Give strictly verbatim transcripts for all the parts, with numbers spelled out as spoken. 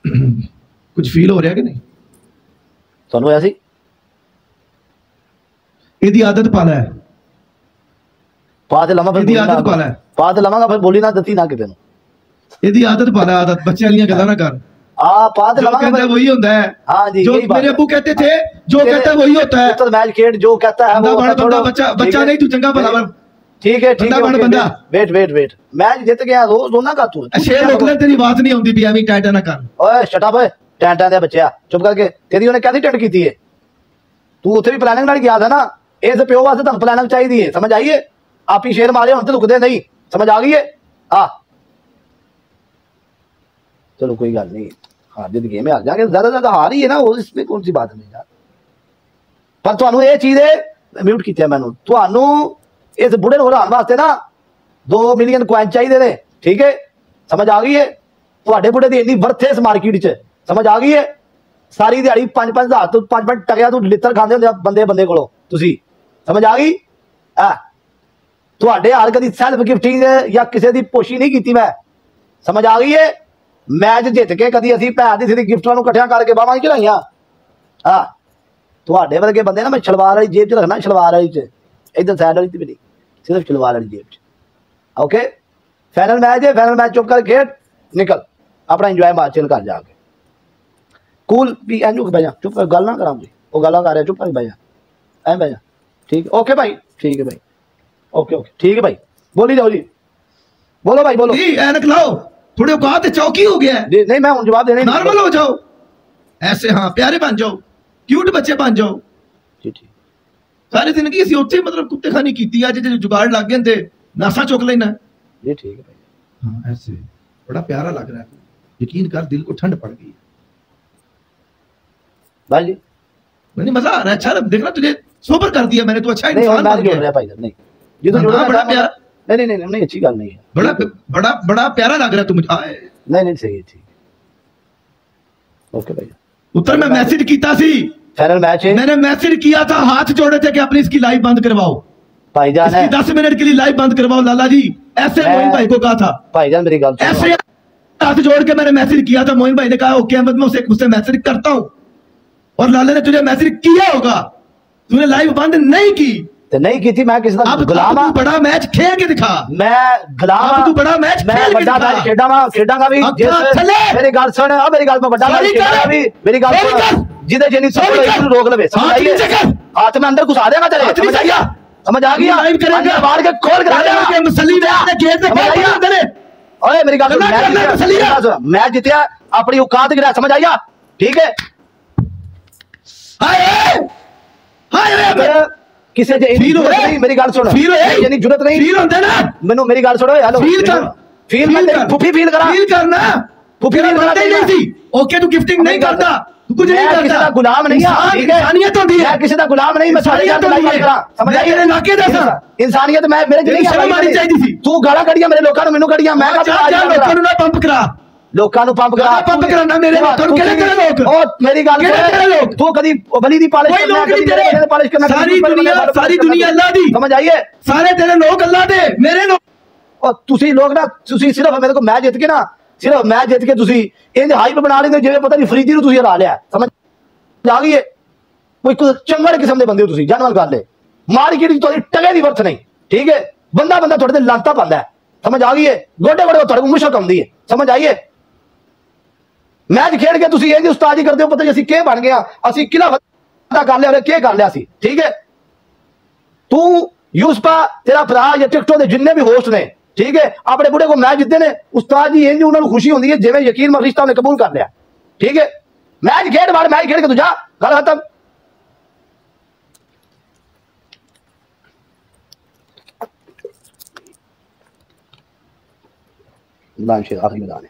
कुछ फील हो रहा कि नहीं ਤੁਹਾਨੂੰ ਹੋਇਆ ਸੀ? ਇਹਦੀ ਆਦਤ ਪਾਲਾ ਹੈ ਪਾ ਤੇ ਲਵਾਂ ਫਿਰ ਇਹਦੀ ਆਦਤ ਪਾਲਾ ਹੈ ਪਾ ਤੇ ਲਵਾਂਗਾ ਫਿਰ ਬੋਲੀ ਨਾ ਦਿੱਤੀ ਨਾ ਕਿਤੇ ਨੂੰ ਇਹਦੀ ਆਦਤ ਪਾਲਾ ਆदत बच्चे वाली गल्लां ना कर आ पा ते लवांगा कहता है वही होता है। हाँ जी जो मेरे अब्बू कहते थे जो कहता है वही होता है। तो मैच खेल जो कहता है वो बंदा बच्चा बच्चा नहीं तू चंगा भला ठीक है ठीक है बंदा वेट वेट वेट मैच जीत गया रोज दोना का तू शेर निकले तेरी बात नहीं आउंदी भी एवें टाइटा ना कर ओए शट अप टाइटा दे बच्चा चुप करके तेरी ਉਹਨੇ कैसी टेंट कीती है तू ਉੱਥੇ ਵੀ ਪਲਾनिंग ਨਾਲ ਗਿਆ था ना ਇਸ ਪਿਓ ਵਾਸਤੇ ਤੁਹਾਨੂੰ ਪਲਾनिंग ਚਾਹੀਦੀ ਹੈ ਸਮਝ ਆਈ ਹੈ आप ही शेर मारे ਹੁਣ ਤੇ ਰੁਕਦੇ नहीं समझ आ गई है हां चलो कोई गल नहीं हार जीत गेम में हार जाएंगे ज्यादा ज्यादा हार ही है ना वो इसमें कौन सी बात नहीं यार पर ਤੁਹਾਨੂੰ ਇਹ ਚੀਜ਼ ਹੈ ਮਿਊਟ ਕੀਤਾ ਮੈਨੂੰ ਤੁਹਾਨੂੰ ਇਸ ਬੁੱਢੇ ਨੂੰ ਹਰਾਉਣ ਵਾਸਤੇ ਨਾ दो मिलियन कॉइन चाहिए ने ठीक है समझ आ गई है ਤੁਹਾਡੇ ਬੁੱਢੇ ਦੀ ਇੰਨੀ ਵਰਥ ਹੈ ਇਸ ਮਾਰਕੀਟ 'ਚ समझ आ गई है सारी दिहाड़ी पांच पांच हज़ार तो पांच पांच टकिया तू लित्र खांदे ਹੁੰਦੇ ਬੰਦੇ ਬੰਦੇ ਕੋਲੋਂ ਤੁਸੀਂ समझ आ गई आ ਤੁਹਾਡੇ ਹਾਲ ਕਦੀ ਸੈਲਫ ਗਿਫਟਿੰਗ ਜਾਂ ਕਿਸੇ ਦੀ ਪੋਸ਼ੀ ਨਹੀਂ ਕੀਤੀ ਮੈਂ समझ आ गई है मैच जित के कभी असी भैन की सीधी गिफ्टां नूं इकट्ठियां करके बाहां चढ़ाइयां हाँ तुहाडे वर्गे बंदे ना मैं शलवार वाली जेब च रखना शलवार वाली च इधर साइड वाली च भी नहीं सिर्फ शलवार वाली जेब च ओके फाइनल मैच है फाइनल मैच चुप कर खेड निकल अपना इंजॉय मार चिल कर जाके कूल भी एंजू बह जा चुप कर गल ना करा वो गल्लां कर रहा चुप कर बह जा ऐ बह जा ठीक है ओके भाई ठीक है भाई ओके ओके ठीक है भाई बोली जाओ जी बोलो भाई बोलो ऐनक लाओ थोड़े औकात चौकी हो गया है नहीं मैं जवाब देने नॉर्मल हो जाओ ऐसे हाँ प्यारे बन जाओ क्यूट बच्चे बन जाओ जी ठीक सारी जिंदगी ਅਸੀਂ ਉੱਥੇ मतलब कुत्ते खानी ਕੀਤੀ ਅੱਜ ਜੇ जुगाड़ लग गए थे नासा चुक लेना जी ठीक है भाई हाँ ऐसे बड़ा प्यारा लग रहा है यकीन कर दिल को ठंड पड़ गई भाई जी नहीं मजा आ रहा है अच्छा देखना तुझे सोबर कर दिया मैंने तो अच्छा इंसान बन गया भाई नहीं ये तो बड़ा प्यारा नहीं नहीं नहीं अच्छी गल नहीं है बड़ा बड़ा बड़ा प्यारा लग रहा है तुम नहीं नहीं सही है ठीक ओके भाई उत्तर में मैसेज किया सी फाइनल मैच है मैंने मैसेज किया था हाथ जोड़े थे कि अपनी इसकी लाइव बंद करवाओ भाईजान इसकी दस मिनट के लिए लाइव बंद करवाओ लाला जी ऐसे मोइन भाई को कहा था भाईजान मेरी गल ऐसे हाथ जोड़ के मैंने मैसेज किया था मोइन भाई ने कहा ओके अहमद मैं उसे उससे मैसेज करता हूं और लाला ने तुझे मैसेज किया होगा तूने लाइव बंद नहीं की नहीं की थी मैं किसी का गुलाम तू बड़ा मैच खेल के दिखा मैं गुलाम तू बड़ा मैच मैं बड़ा मैच खेडांगा खेडांगा भी मेरी गल सुन आ मेरी गल मैं बड़ा मैच खेडांगा भी मेरी गल सुन जिदे जिनी सब इसको रोक लवे समझ आई हाथ में अंदर घुसा देगा तेरे समझ आया समझ आ गया लाइव करेंगे बाहर के खोल करा देगा के मसली ने गेट पे क्या अंदर ओए मेरी गल सुन मैच जीतया अपनी औकात गिरा समझ आया ठीक है हाय हाय किसे फील हो नहीं मेरी गल सुन फील यानी जरूरत नहीं फील होता ना मेनू मेरी गल सुनो हेलो फील कर फील मैं फुफी फील करा फील करना फुफी फील करता ही नहीं थी ओके तू गिफ्टिंग नहीं करता तू कुछ नहीं करता किसी का गुलाम नहीं है ठीक है इंसानियत होती है मैं किसी का गुलाम नहीं मैं सारे जान लाइक करा समझ आई मेरे नाके जैसा इंसानियत मैं मेरे जिंदगी शर्म आनी चाहिए थी तू गाला कड़िया मेरे लोकां नु मेनू कड़िया मैं का लोकां नु ना पंप करा लोकां नु पंप करा पंप कराना मेरे लोकां नु केड़े केड़े लोग ओ मेरी गल सुन तू कदी वली दी पालिश करना कदी तेरे पालिश करना सारी दुनिया सारी दुनिया अल्लाह दी समझ आइए सारे तेरे लोग अल्लाह दे मेरे लोग ओ तुसी लोग ना तुसी सिर्फ मेरे को मैच जीत के ना सिर्फ मैच जीत के तुसी इंज हाइप बना लेंदे जिवें पता नहीं फरीदी नु तुसी हरा लिया समझ आ गई है कोई चंगड़ किस्म दे बंदे हो तुसी जानवर गल है मार्केट च तोड़ी टगे दी वर्थ नहीं ठीक है बंदा बंदा थोड़े ते लांता पांदा है समझ आ गई है गोडे गोडे थोड़े को मुश्क आउंदी है समझ आइए मैच खेल के तुसी ये उस्तादी करते हो पता नहीं असी के बन गया असी किला फतह कर लिया के कर लिया सी ठीक है तू यूसुफा तेरा भरा या टिकटॉक के जिन्ने भी होस्ट ने ठीक है अपने बुढ़े को मैच जीते ने उस्ताद जी इंज उन्होंने खुशी होती है जिवें यकीन मरिश्ता उन्हें कबूल कर लिया ठीक है मैच खेड बार मैच खेल के तू जा गल खत्म मैदान शेर आखिरी मैदान है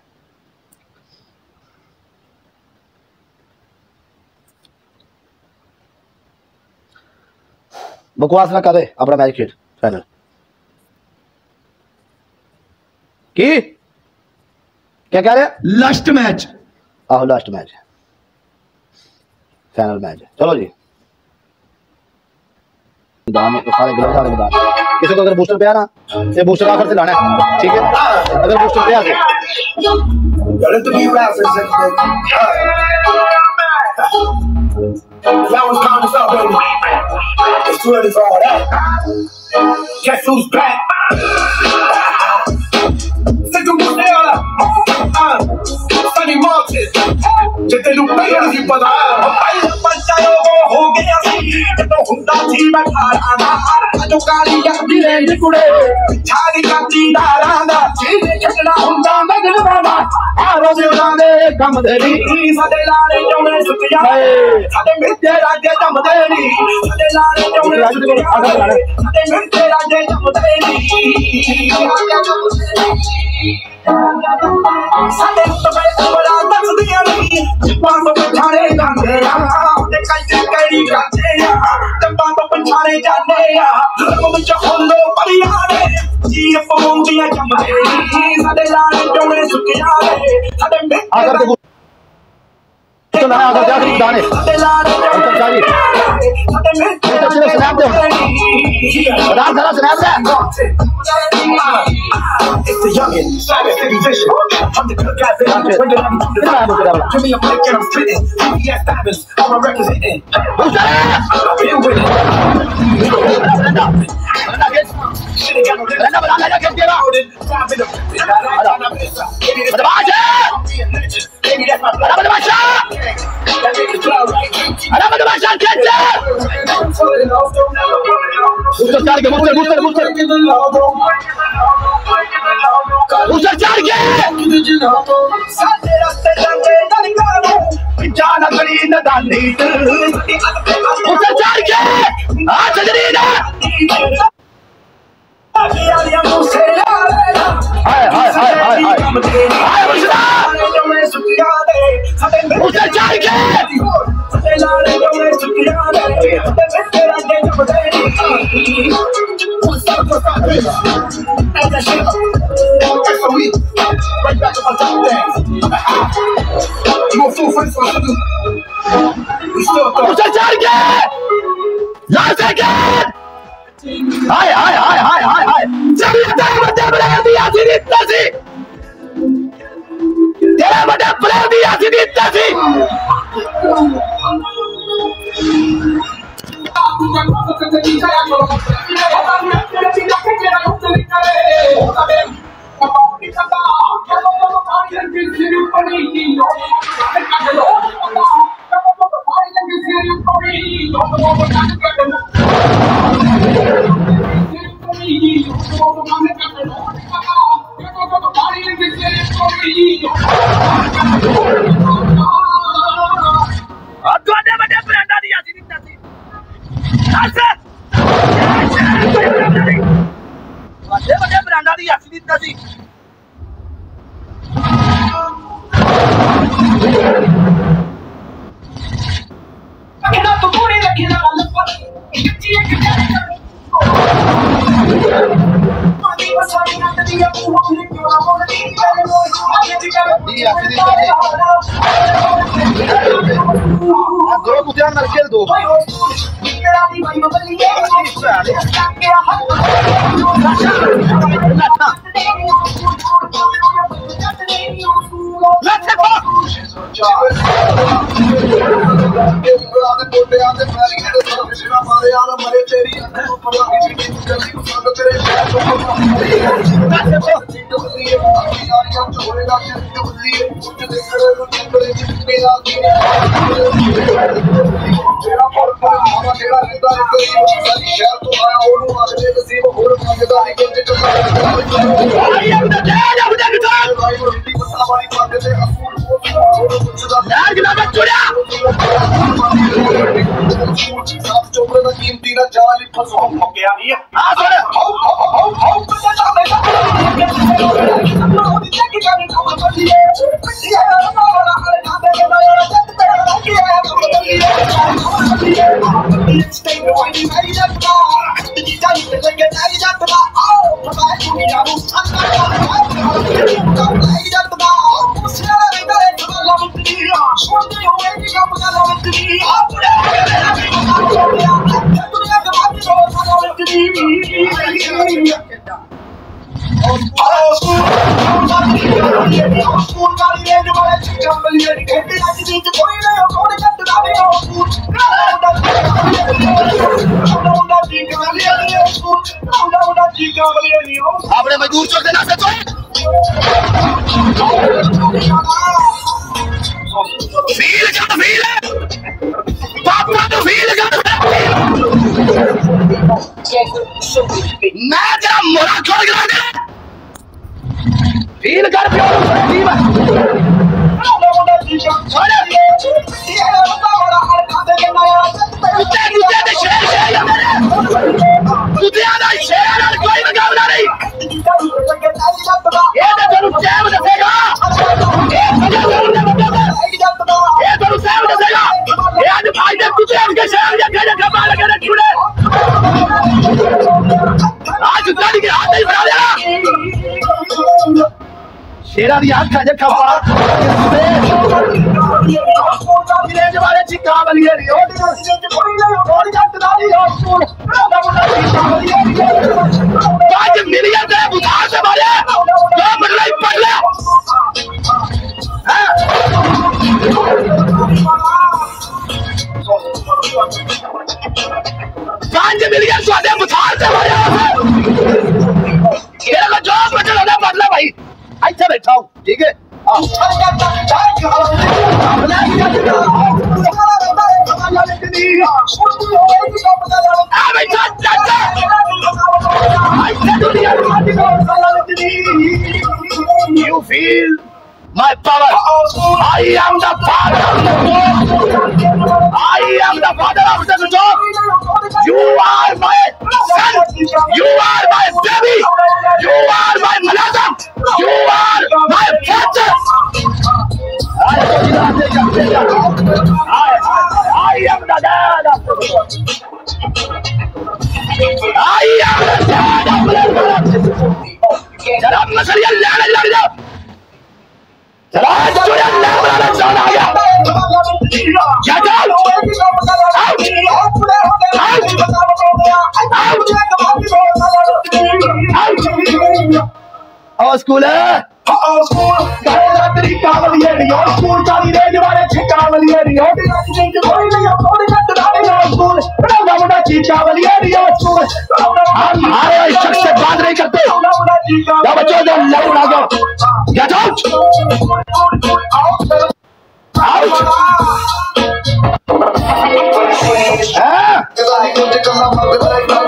बकवास ना करे अपना मैच खेल फाइनल की क्या कह रहे लास्ट मैच आहो लास्ट मैच फाइनल मैच चलो जी मैदान में सारे ग्राउंड वाले मैदान किसी को अगर बूस्टर पे आना ये बूस्टर आखिर से लाना है ठीक है अगर बूस्टर पे आ गए let the beat rap for a second, baby. That was calling us up, baby. It's too early for all that. Guess who's back? C'est tout pour faire là. Sunny Martin. J'étais loupé, on dit pas d'art. हो गया सी तो हुंदा थी मैं खाना जो काली यादी ले कुड़े छाड़ी काती दारा दा चीज छड़ना हुंदा मगन बाबा आरो जिला दे कम देरी साडे लारे चौने सुतिया साडे मिर्ते राजे जम देरी साडे लारे चौने सुतिया साडे मिर्ते राजे जम देरी साडे तो मैं बड़ा दस दिया नहीं पांच पछाड़े गांधे ते कई कई गांधे ते पांच पछाड़े जाने या मुझ होंदो परियारे जी पहुंचिया जमदे साडे लारे चौने सुतिया साडे में अगर तो ना अगर जा के दाने साडे लारे चौने साडे में तो स्नैप दे बता जरा स्नैप दे It's the youngin, savage, heavy vision. I'm the good guy, baby. Bring it on me, give me a break and I'm spitting. T V S diamonds, all my records hitting. Who's that? I've been with it. Shit ain't got no limits. Driving the pit, baby, that's my legend. Baby, that's my blood. That nigga's blood, right? Booster charge, booster, booster, booster. Booster charge! Saate raste jange dalgano, jana garina danit. Booster charge! Ah, Sajrina! Hi, hi, hi, hi, hi. Hi, Bushra! Booster charge! Right back to my top things. You want full face for sugar? We still thought. What's that again? Last second! Hi, hi, hi, hi, hi, hi. Jab ye tak bade bade diya si itna si. Tera bade bade diya si itna si. दो कुछ यार नरकेल दो Oh, आपने मजदूर चौक देना से feel कर feel पापा तो फील कर मैं तेरा मोरा छोड़ गिरा दे फील कर शेरा दी आंख है खपा विलेज वाले चिका बलिए रियो पांच मिलियन से बुधार से मारे दो मिनट पड़ ले पांच मिलियन स्वादे बुधार से मारे ये को जो बचल होना बदला भाई अच्छा बैठा हूँ ठीक है You feel my power. I am the father of the dog. I am the father of the dog. You are my son. You are my baby. You are my mother. You are my father. I, I, I am the dad of the dog. I am the dad of the dog. जरा मसलिया लड़ लड़ जाओ चला चुरा लड़ चल आ गया क्या चल आओ स्कूल है आओ स्कूल काला तरीका वाली है रियो स्कूल चाली रेंज वाले छिका वाली है रियो कोई नहीं कोई कट डाले स्कूल बड़ा बड़ा छिका वाली है रियो स्कूल हम हमारे शख्स से बात नहीं करते या बच्चों जो लड़ उड़ा दो गेट आउट आउट